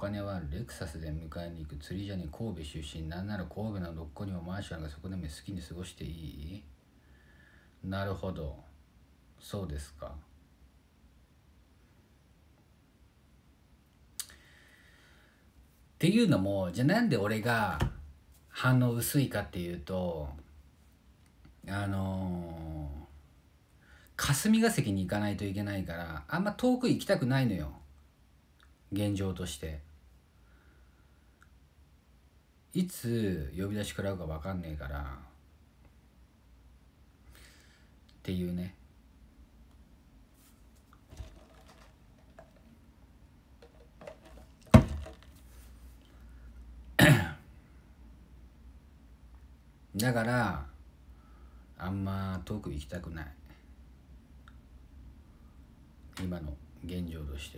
金はある。レクサスで迎えに行く。釣りじゃねえ。神戸出身。なんなら神戸のどこにもマンションが、そこでも好きに過ごしていい。なるほど、そうですか。っていうのも、じゃあなんで俺が反応薄いかっていうと、霞が関に行かないといけないから、あんま遠く行きたくないのよ、現状として。いつ呼び出し食らうか分かんねえからっていうね。だからあんま遠く行きたくない、今の現状として。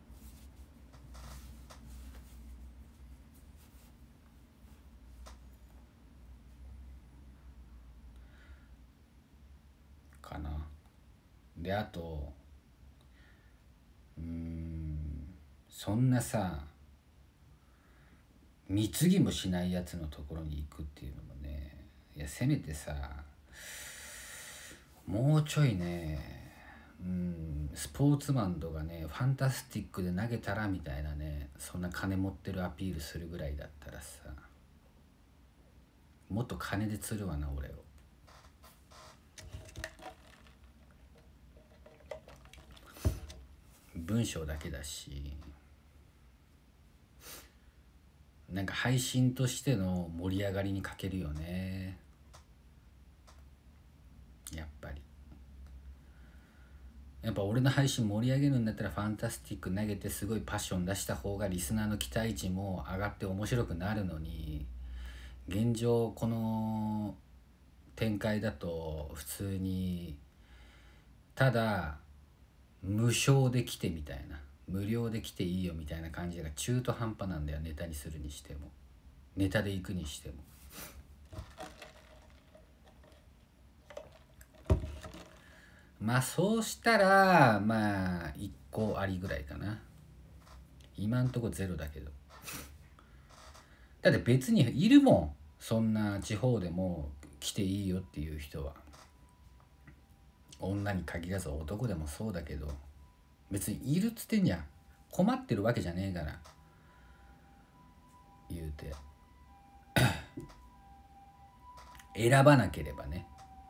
かな。であとそんなさ貢ぎもしないやつのところに行くっていうのもね、いやせめてさもうちょいね、スポーツマンとかね、ファンタスティックで投げたらみたいなね、そんな金持ってるアピールするぐらいだったらさ、もっと金で釣るわな俺を。文章だけだし、なんか配信としての盛り上がりに欠けるよね、やっぱり。やっぱ俺の配信盛り上げるんだったらファンタスティック投げてすごいパッション出した方がリスナーの期待値も上がって面白くなるのに、現状この展開だと普通にただ無償で来てみたいな、無料で来ていいよみたいな感じが中途半端なんだよ、ネタにするにしてもネタで行くにしても。まあそうしたらまあ1個ありぐらいかな。今んとこゼロだけど。だって別にいるもん、そんな地方でも来ていいよっていう人は。女に限らず男でもそうだけど、別にいるっつってんじゃん。困ってるわけじゃねえから言うて。選ばなければね。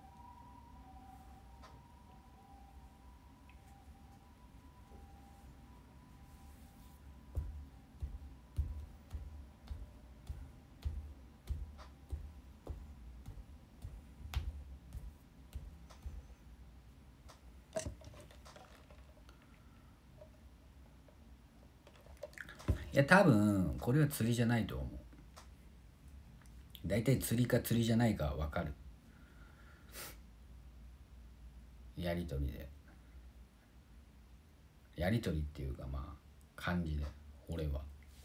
いや多分これは釣りじゃないと思う。大体釣りか釣りじゃないかは分かる、やり取りで。やり取りっていうかまあ感じで俺は。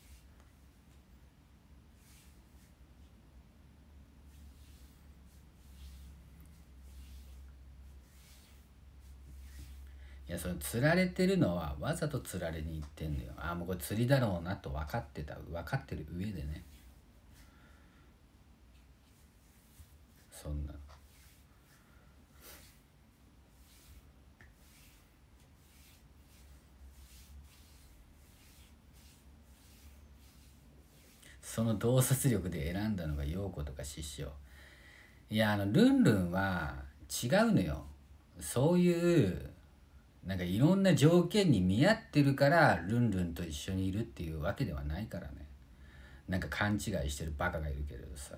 いやその釣られてるのはわざと釣られに行ってんだよ。ああもうこれ釣りだろうなと分かってる上でね、そんな。その洞察力で選んだのが陽子とか師匠。いやルンルンは違うのよ。そういうなんかいろんな条件に見合ってるからルンルンと一緒にいるっていうわけではないからね。なんか勘違いしてるバカがいるけれどさ。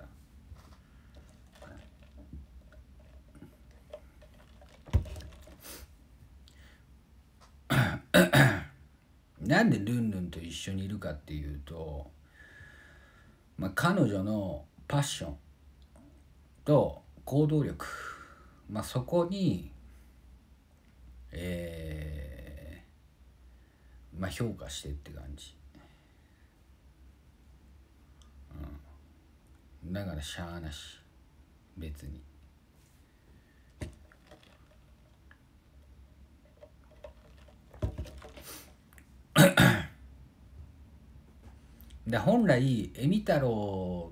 なんでルンルンと一緒にいるかっていうと、彼女のパッションと行動力、そこに評価してって感じ、だからしゃあなし別に。 で本来エミ太郎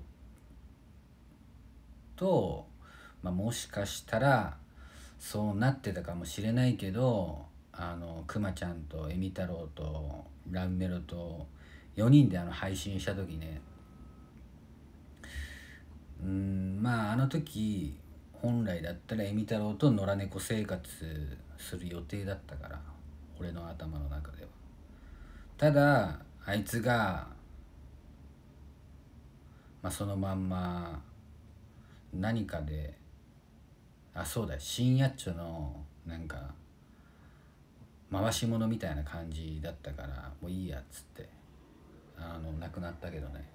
と、もしかしたらそうなってたかもしれないけど、くまちゃんとエミ太郎とランメロと4人で配信した時ね、あの時本来だったらエミ太郎と野良猫生活する予定だったから、俺の頭の中では。ただあいつが、そのまんま何かで、そうだ、深夜っちょのなんか回し物みたいな感じだったから、もういいやっつって亡くなったけどね。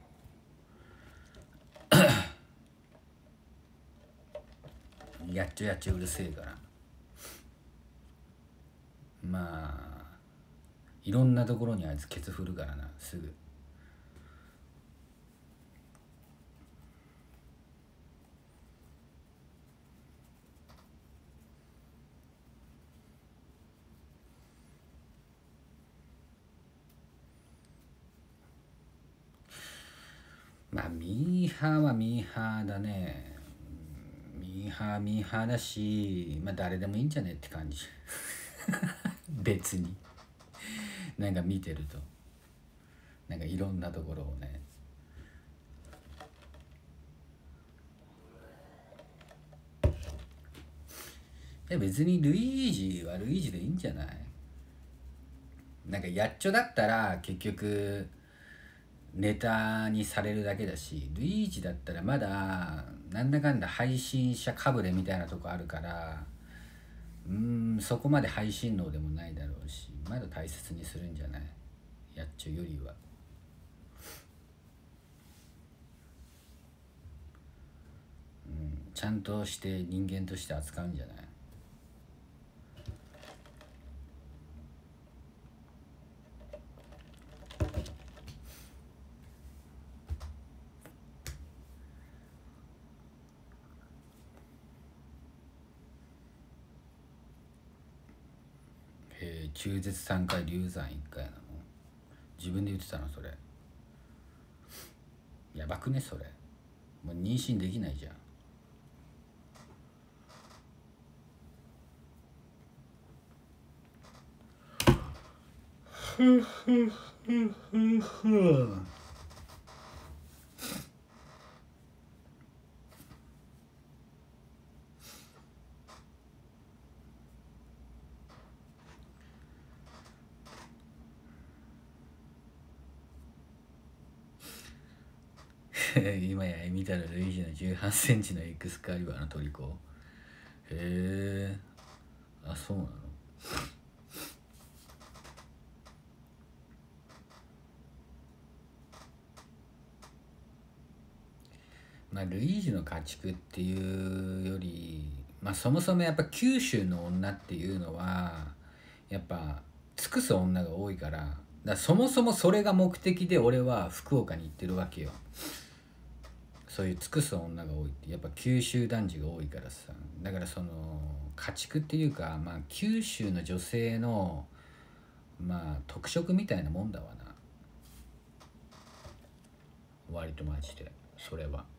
やっちょやっちょうるせえから、いろんなところにあいつケツ振るからな、すぐ。ミーハーはミーハーだね。ミーハーミーハーだし、誰でもいいんじゃねって感じ。別になんか見てると、なんかいろんなところをね。別にルイージはルイージでいいんじゃない？なんかやっちょだったら結局ネタにされるだけだし、ルイージだったらまだなんだかんだ配信者かぶれみたいなとこあるから、そこまで配信能でもないだろうし、まだ大切にするんじゃない？やっちょよりは。ちゃんとして人間として扱うんじゃない？中絶3回流産1回なの？自分で言ってたのそれ？やばくねそれ。もう妊娠できないじゃん。今や見たらルイージの18センチのエクスカリバーの虜。へえ、そうなの。ルイージの家畜っていうより、そもそもやっぱ九州の女っていうのはやっぱ尽くす女が多いから、そもそもそれが目的で俺は福岡に行ってるわけよ。そういう尽くす女が多いってやっぱ九州男児が多いからさ。だからその家畜っていうか、九州の女性の特色みたいなもんだわな、割とマジで。それは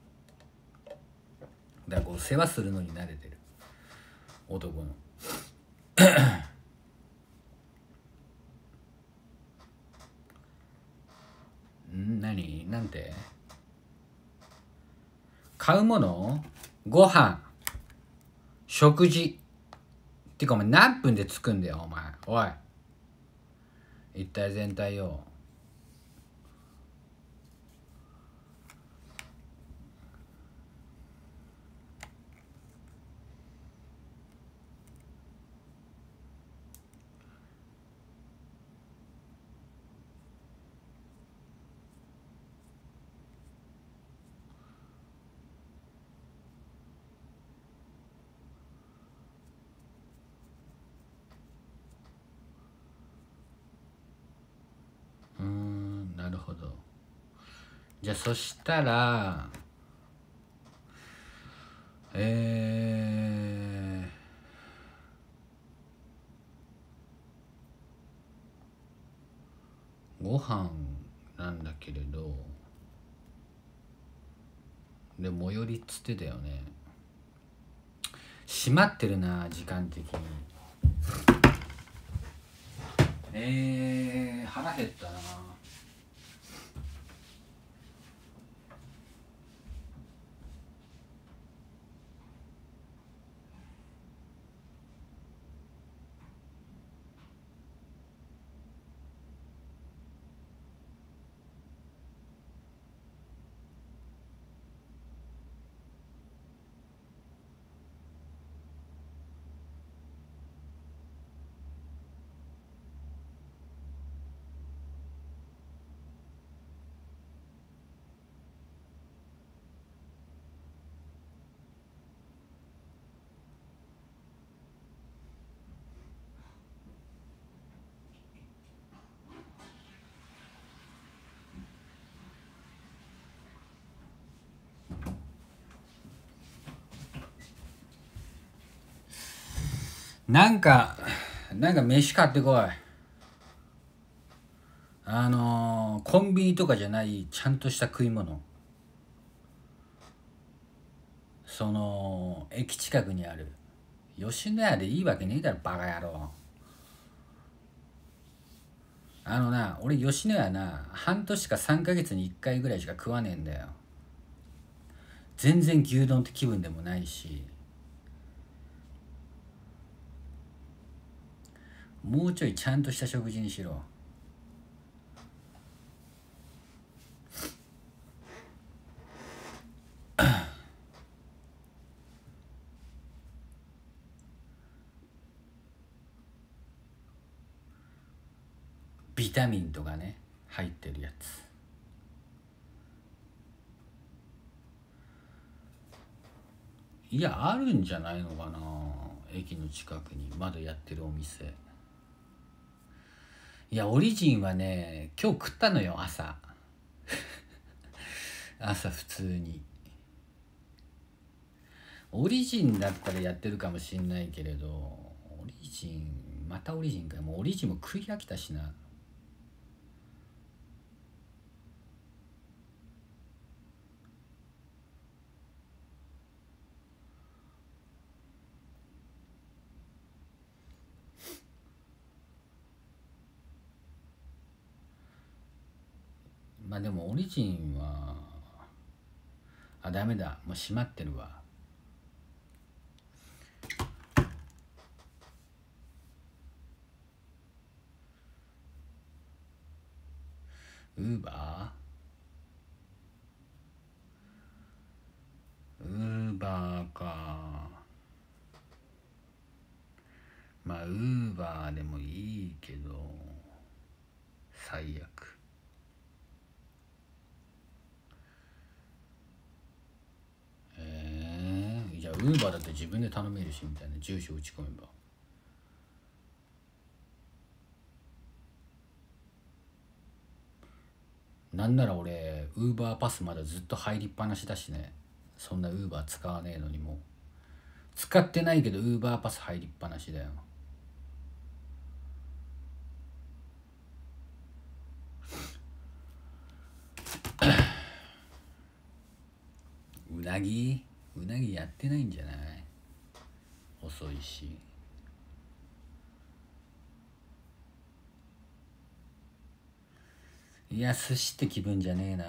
だから世話するのに慣れてる男の何なんて買うもの、ご飯、食事ってかお前何分で着くんだよお前。おい、一体全体よ。なるほど。じゃあそしたらご飯なんだっけれど、でも最寄りっつってたよね。閉まってるな時間的に。腹減ったな。なんか飯買ってこい。コンビニとかじゃないちゃんとした食い物。その駅近くにある吉野家でいいわけねえだろバカ野郎。俺吉野家な、半年か3ヶ月に1回ぐらいしか食わねえんだよ。全然牛丼って気分でもないし、もうちょいちゃんとした食事にしろ。ビタミンとかね入ってるやつ。いや、あるんじゃないのかな、駅の近くにまだやってるお店。いや、オリジンはね今日食ったのよ、朝普通に。オリジンだったらやってるかもしんないけれど、オリジンまたオリジンかよ。もうオリジンも食い飽きたしな。まあでもオリジンはダメだ、もう閉まってるわ。ウーバーか。まあウーバーでもいいけど最悪。じゃあウーバーだって自分で頼めるしみたいな、住所打ち込めば。なんなら俺ウーバーパスまだずっと入りっぱなしだしね。そんなウーバー使わねえのに。もう使ってないけどウーバーパス入りっぱなしだよ。うなぎやってないんじゃない？遅いし。いや、寿司って気分じゃねえな。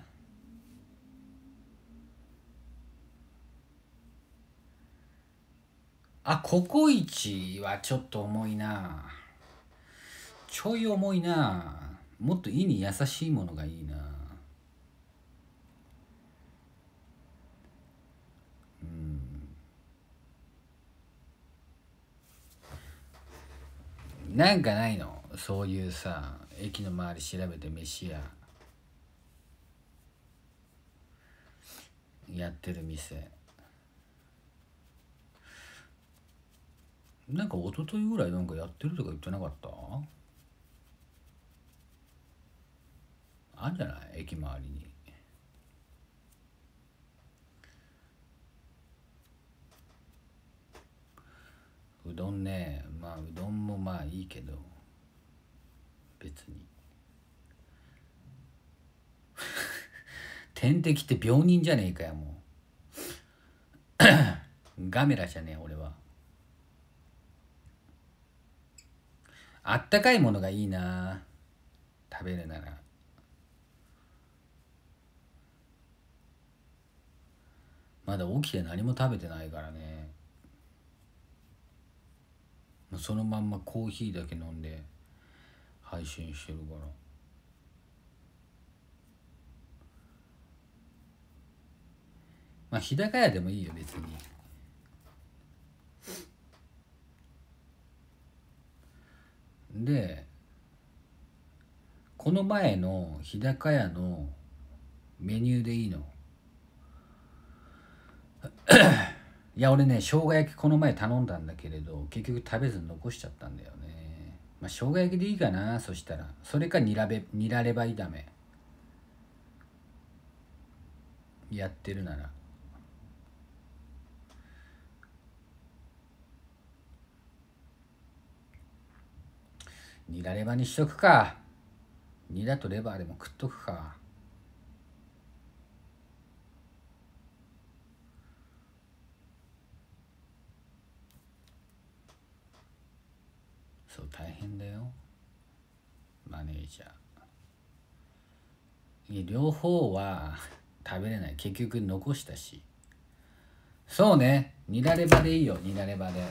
ココイチはちょっと重いな。ちょい重いな。もっと胃に優しいものがいいな。なんかないの、そういうさ、駅の周り調べて飯屋やってる店。なんか一昨日ぐらいなんかやってるとか言ってなかった？あんじゃない、駅周りに。うどんね、まあうどんもまあいいけど別に。 天敵って病人じゃねえかよもうガメラじゃねえ俺は。あったかいものがいいな食べるなら。まだ起きて何も食べてないからね。そのまんまコーヒーだけ飲んで配信してるから。まあ日高屋でもいいよ別に。でこの前の日高屋のメニューでいいの？いや俺ね生姜焼きこの前頼んだんだけれど結局食べずに残しちゃったんだよね。まあ生姜焼きでいいかな。そしたらそれかニラレバ炒めやってるなら。ニラレバにしとくか。ニラとレバーでも食っとくか。そう大変だよマネージャー。両方は食べれない。結局残したし。そうねニラレバでいいよ。ニラレバで。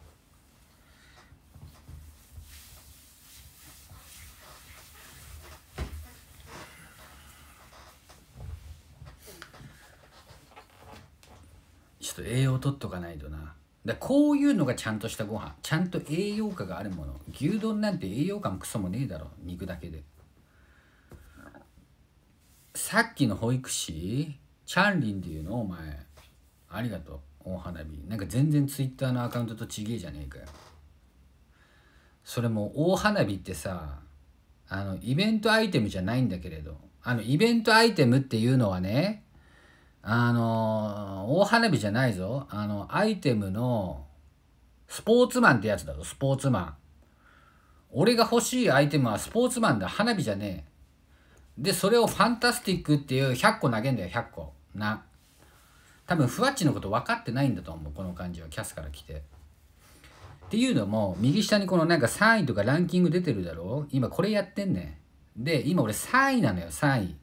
ちょっと栄養取っとかないとな。こういうのがちゃんとしたご飯、ちゃんと栄養価があるもの。牛丼なんて栄養価もクソもねえだろ肉だけで。さっきの保育士チャンリンっていうのお前ありがとう。大花火なんか全然ツイッターのアカウントとちげえじゃねえかよ。それも大花火ってさイベントアイテムじゃないんだけれど、イベントアイテムっていうのはね大花火じゃないぞ。アイテムのスポーツマンってやつだぞ。スポーツマン。俺が欲しいアイテムはスポーツマンだ。花火じゃねえ。でそれをファンタスティックっていう100個投げんだよ。100個な。多分ふわっちのこと分かってないんだと思うこの感じは。キャスから来てっていうのも右下にこのなんか3位とかランキング出てるだろ。今これやってんねん。で今俺3位なのよ。3位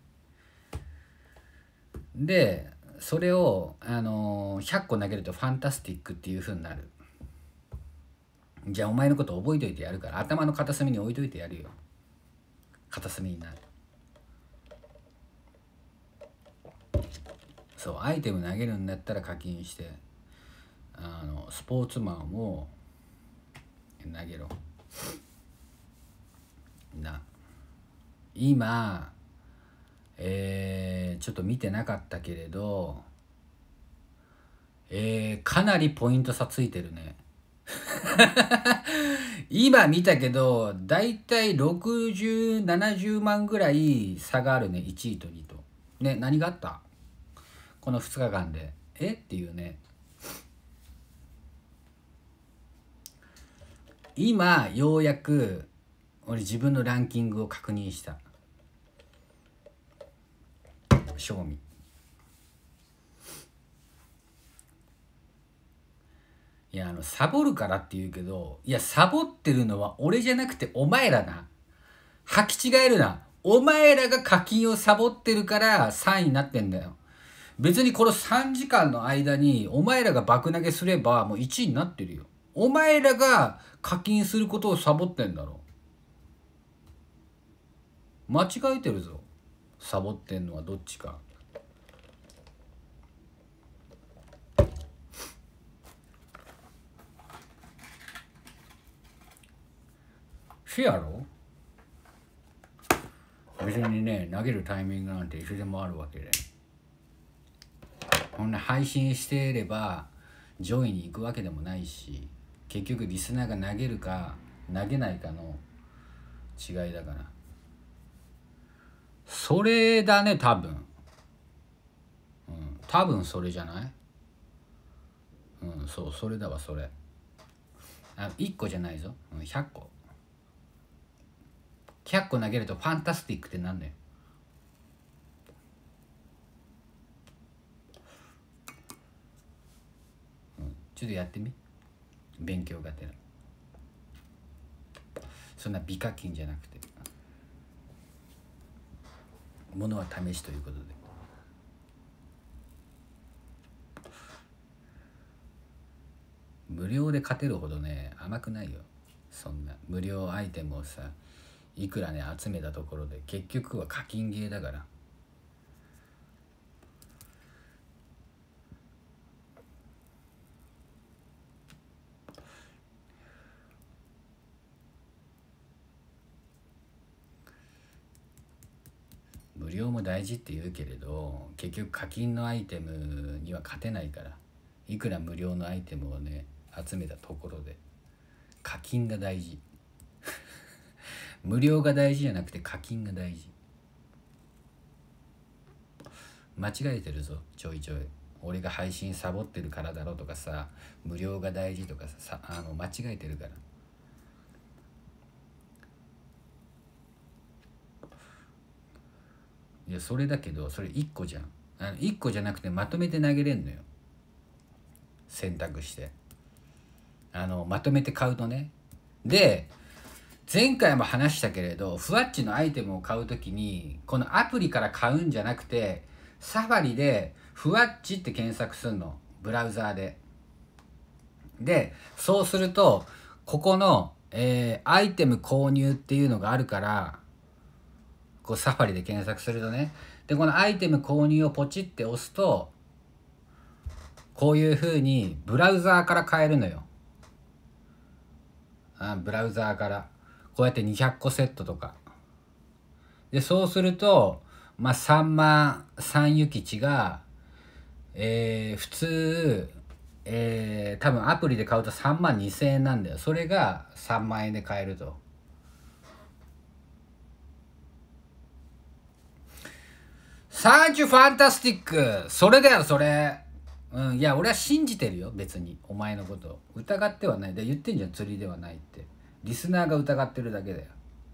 でそれを100個投げるとファンタスティックっていう風になる。じゃあお前のこと覚えといてやるから頭の片隅に置いといてやるよ。片隅になる。そうアイテム投げるんだったら課金してスポーツマンを投げろな。今ちょっと見てなかったけれどかなりポイント差ついてるね今見たけどだいたい6070万ぐらい差があるね。1位と2位とね。何があったこの2日間でっていうね。今ようやく俺自分のランキングを確認した。賞味いやサボるからって言うけど、いやサボってるのは俺じゃなくてお前らな。履き違えるな。お前らが課金をサボってるから3位になってんだよ。別にこの3時間の間にお前らが爆投げすればもう1位になってるよ。お前らが課金することをサボってんだろ。間違えてるぞ。サボってんのはどっちか。せやろ。別にね投げるタイミングなんていつでもあるわけで、こんな配信していれば上位に行くわけでもないし、結局リスナーが投げるか投げないかの違いだから。それだね多分。多分それじゃない。そうそれだわそれ。1個じゃないぞ。100個100個投げるとファンタスティックってなんだよ。 ちょっとやってみ、勉強がてら。そんな美課金じゃなくて、ものは試しということで。無料で勝てるほどね甘くないよ。そんな無料アイテムをさいくらね集めたところで結局は課金ゲーだから。無料も大事って言うけれど結局課金のアイテムには勝てないから。いくら無料のアイテムをね集めたところで課金が大事無料が大事じゃなくて課金が大事。間違えてるぞちょいちょい。俺が配信サボってるからだろとかさ、無料が大事とかさ、間違えてるから。いやそれだけどそれ1個じゃん。1個じゃなくてまとめて投げれんのよ、選択して。まとめて買うとね。で前回も話したけれど、ふわっちのアイテムを買うときにこのアプリから買うんじゃなくてサファリでふわっちって検索するの、ブラウザーで。でそうするとここの、アイテム購入っていうのがあるから、こうサファリで検索するとね、でこのアイテム購入をポチって押すとこういう風にブラウザーから買えるのよ。ブラウザーからこうやって200個セットとかで、そうすると3万3ゆきちが、普通、多分アプリで買うと3万2000円なんだよ。それが3万円で買えると。サンキューファンタスティック。それだよそれ。いや俺は信じてるよ別にお前のこと疑ってはない。で言ってんじゃん釣りではないって。リスナーが疑ってるだけだよ。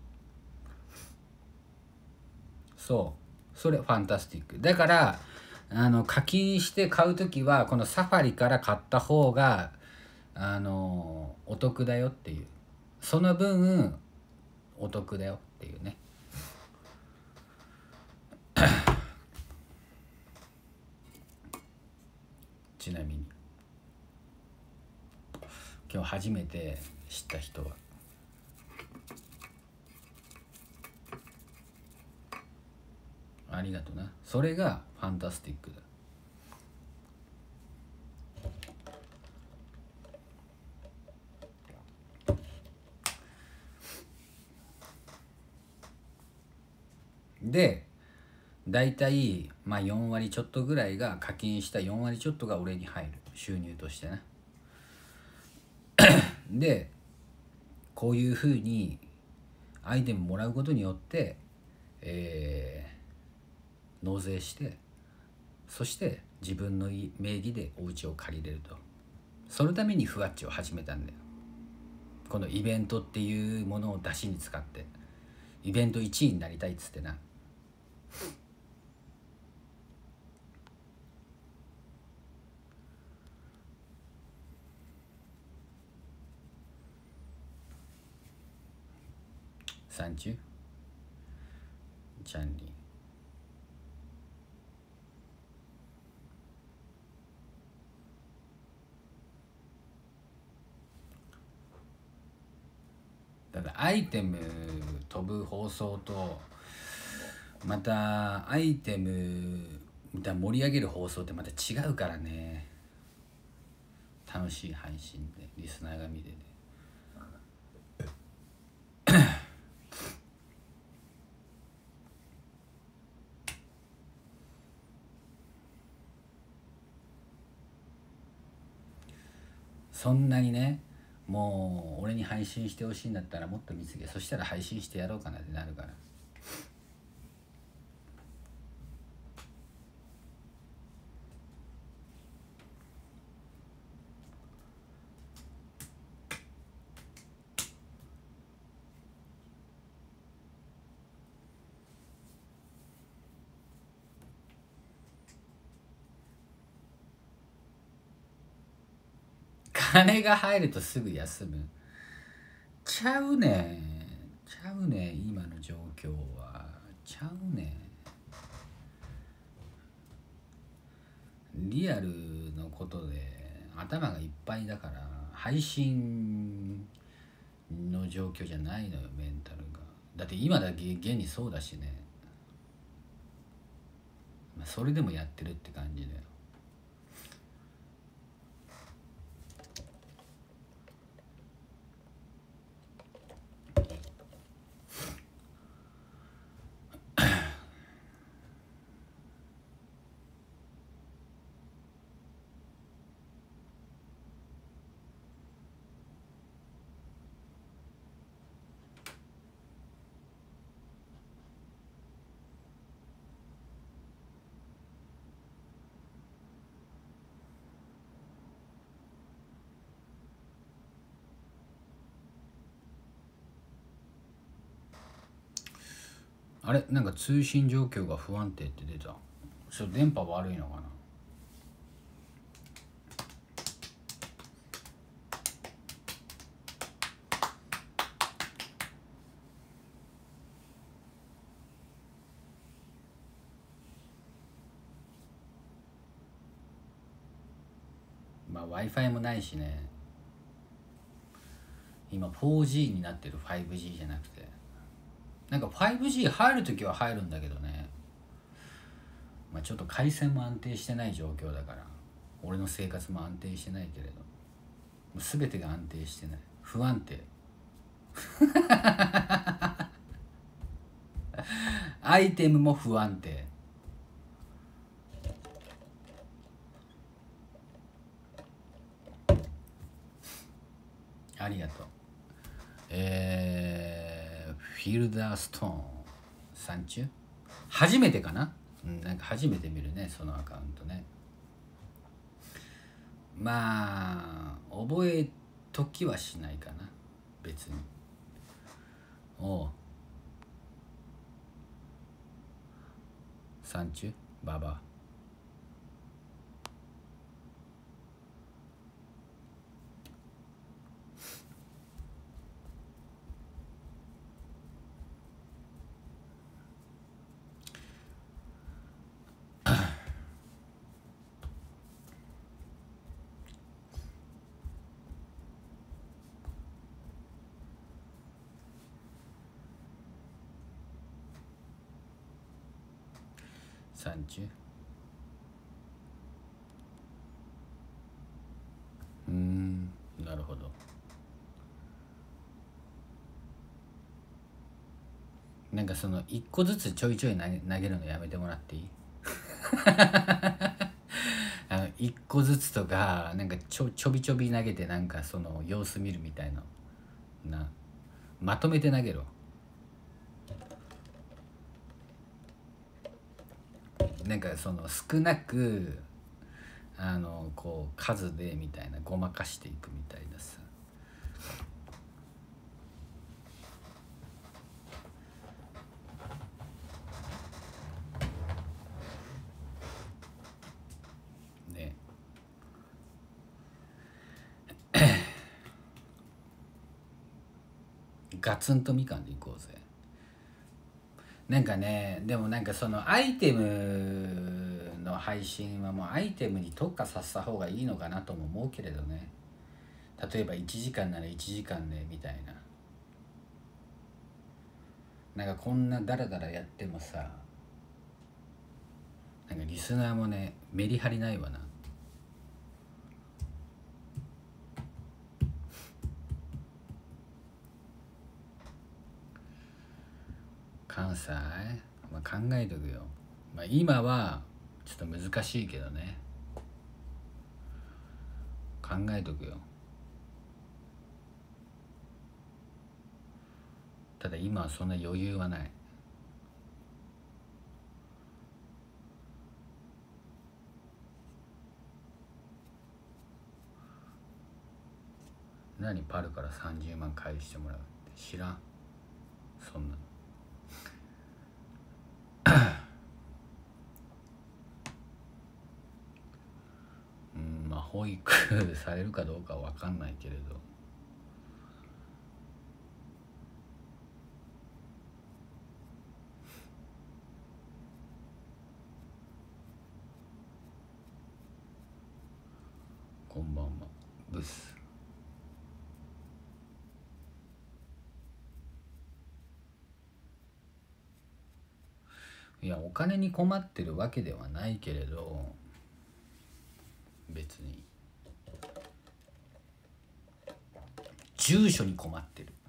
そうそれファンタスティックだから、課金して買う時はこのサファリから買った方がお得だよっていう、その分お得だよっていうね。ちなみに今日初めて知った人はありがとな。それがファンタスティックだ。でだいたい4割ちょっとぐらいが課金した4割ちょっとが俺に入る収入としてね。でこういうふうにアイテムもらうことによって、納税して、そして自分の名義でお家を借りれると。そのためにふわっちを始めたんだよ。このイベントっていうものを出しに使って、イベント1位になりたいっつってな。サンチュチャンリー。だからアイテム飛ぶ放送とまたアイテム盛り上げる放送ってまた違うからね。楽しい配信でリスナーが見ててそんなにね、もう俺に配信してほしいんだったらもっと見つけ、そしたら配信してやろうかなってなるから。 金が入るとすぐ休む。ちゃうね今の状況はちゃうね。リアルのことで頭がいっぱいだから、配信の状況じゃないのよ、メンタルが。だって今だけ現にそうだしね。それでもやってるって感じだよ。あれ、なんか通信状況が不安定って出た。電波悪いのかな。Wi-Fi もないしね。今 4G になってる、 5G じゃなくて。なんか 5G 入るときは入るんだけどね。ちょっと回線も安定してない状況だから、俺の生活も安定してないけれど、もう全てが安定してない、不安定アイテムも不安定。ありがとう。フィルダーストーンさんちゅ初めてかな。なんか初めて見るね、そのアカウントね。覚えときはしないかな、別に。おう、さんちゅババア。30。なるほど。なんかその一個ずつちょいちょい投げるのやめてもらっていい？一個ずつとか、なんかちょびちょび投げて、なんかその様子見るみたいな、まとめて投げろ。なんかその少なくこう数でみたいな、ごまかしていくみたいなさ。ね。ガツンとみかんでいこうぜ。なんかね、でもなんかそのアイテムの配信はもうアイテムに特化させた方がいいのかなとも思うけれどね。例えば1時間なら1時間でみたいな。なんかこんなダラダラやってもさ、なんかリスナーもね、メリハリないわな。関西、考えとくよ。今はちょっと難しいけどね、考えとくよ。ただ今はそんな余裕はない。何パルから30万返してもらうって知らん、そんなの。 教育されるかどうかは分かんないけれど、こんばんはブス。いやお金に困ってるわけではないけれど、別に住所に困ってる。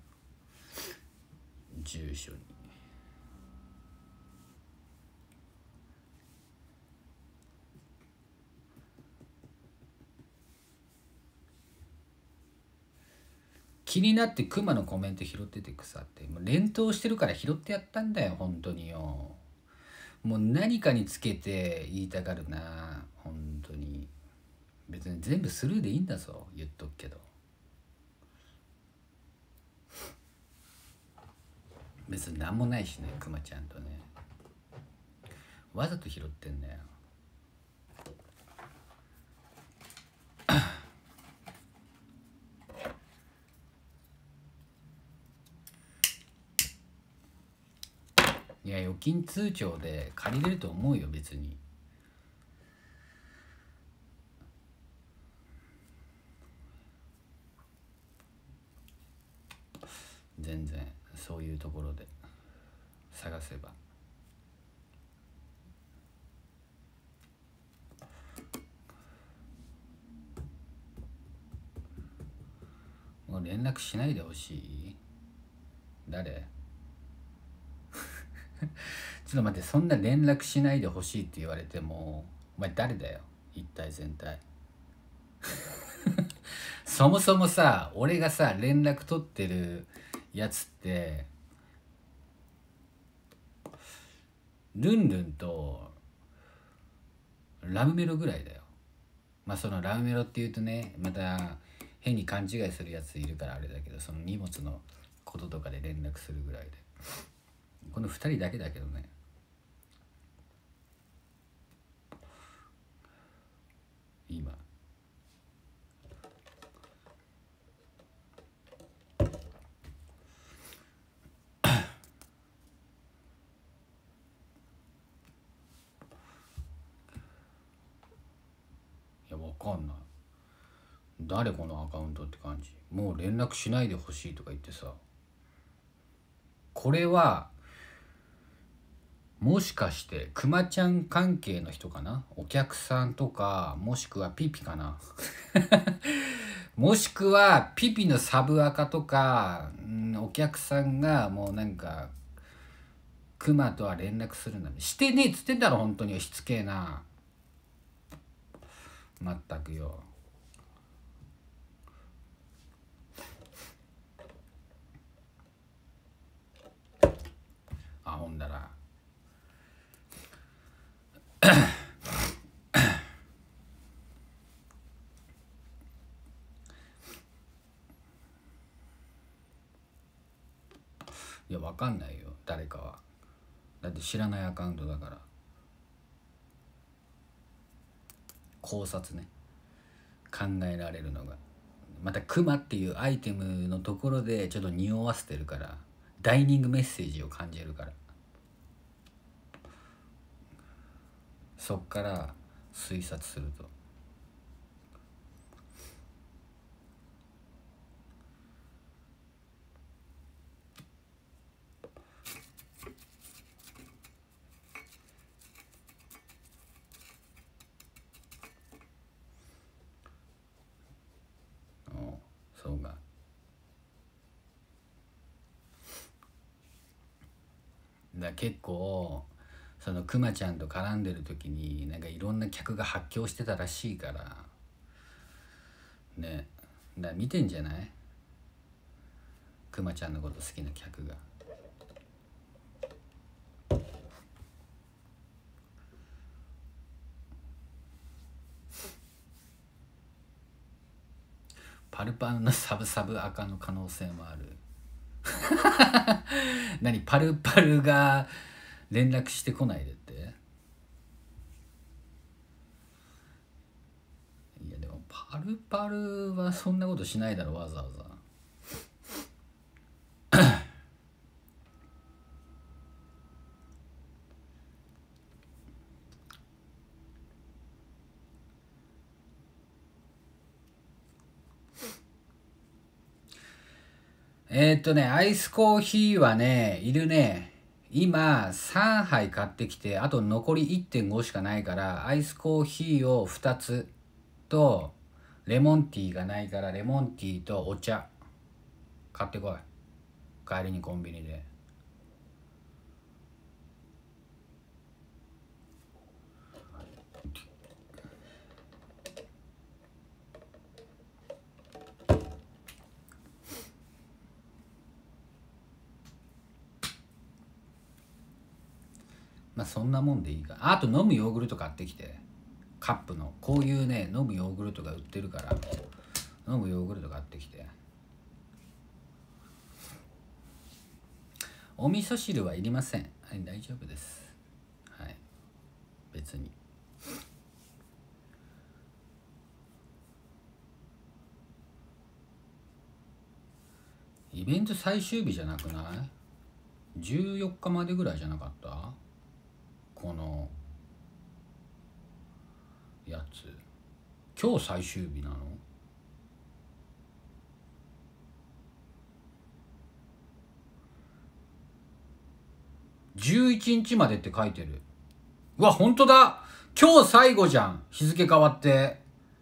住所に気になってクマのコメント拾ってて腐って、もう連投してるから拾ってやったんだよ本当によ。もう何かにつけて言いたがるな本当に。別に全部スルーでいいんだぞ言っとくけど。別に何もないしねクマちゃんとね。わざと拾ってんだよ。いや預金通帳で借りれると思うよ別に。全然そういうところで探せば。もう連絡しないでほしい。誰ちょっと待って、そんな連絡しないでほしいって言われてもお前誰だよ一体全体そもそもさ、俺がさ連絡取ってるやつってルンルンとラムメロぐらいだよ。まあそのラムメロっていうとねまた変に勘違いするやついるからあれだけど、その荷物のこととかで連絡するぐらいでこの2人だけだけどね。今いやわかんない、誰このアカウントって感じ。もう連絡しないでほしいとか言ってさ、これはもしかしてクマちゃん関係の人かな、お客さんとか、もしくはピピかなもしくはピピのサブアカとか、お客さんがもうなんかクマとは連絡するんだね。してねえっつってんだろ本当に。しつけえなまったくよ。あほんだらいやわかんないよ誰かは。だって知らないアカウントだから。考察ね、考えられるのが。またクマっていうアイテムのところでちょっと匂わせてるから、ダイニングメッセージを感じるから、そっから推察すると。そうか。結構そのクマちゃんと絡んでる時になんかいろんな客が発狂してたらしいからね。だから見てんじゃない、クマちゃんのこと好きな客が。パルパルのサブサブ赤の可能性もある何パルパルが連絡してこないでって。いやでもパルパルはそんなことしないだろわざわざ。アイスコーヒーはね、いるね。今、3杯買ってきて、あと残り 1.5 しかないから、アイスコーヒーを2つと、レモンティーがないから、レモンティーとお茶、買ってこい。帰りにコンビニで。まあそんなもんでいいか。あと飲むヨーグルト買ってきて。カップの。こういうね、飲むヨーグルトが売ってるから、飲むヨーグルト買ってきて。お味噌汁はいりません。はい、大丈夫です。はい。別に。イベント最終日じゃなくない？ 14 日までぐらいじゃなかった？このやつ。今日最終日なの？11日までって書いてる。うわ、ほんとだ！今日最後じゃん。日付変わって。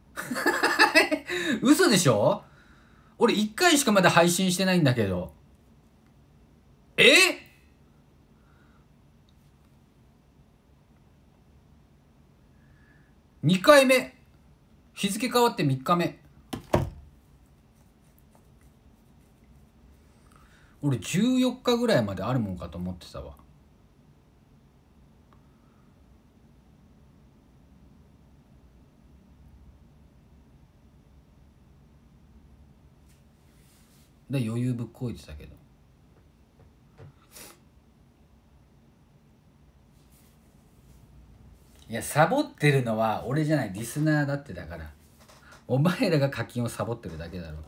嘘でしょ？俺1回しかまだ配信してないんだけど。2回目。日付変わって3日目。俺14日ぐらいまであるもんかと思ってたわ。で余裕ぶっこいてたけど。いや、サボってるのは俺じゃない、リスナーだってだから。お前らが課金をサボってるだけだろ。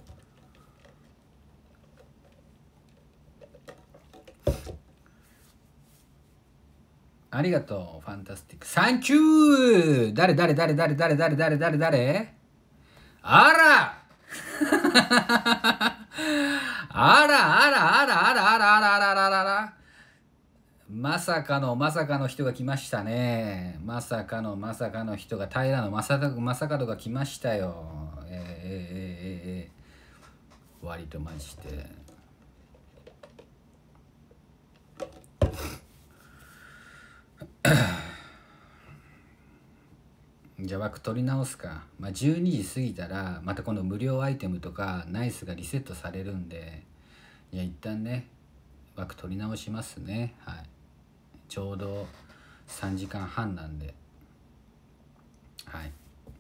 ありがとう、ファンタスティック。サンキュー！誰あらあらまさかの人が来ましたね。まさかの人が、平野正門が来ましたよ。割とマジで。じゃあ枠取り直すか。まあ12時過ぎたらまた今度無料アイテムとかナイスがリセットされるんで、いや一旦ね枠取り直しますね。はい、ちょうど3時間半なんで。はい、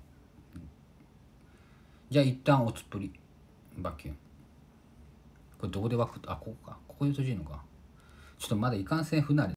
じゃあ一旦おつっぷりバキュン。これどこで枠、あ、ここか、ここで閉じるのか。ちょっとまだいかんせん不慣れ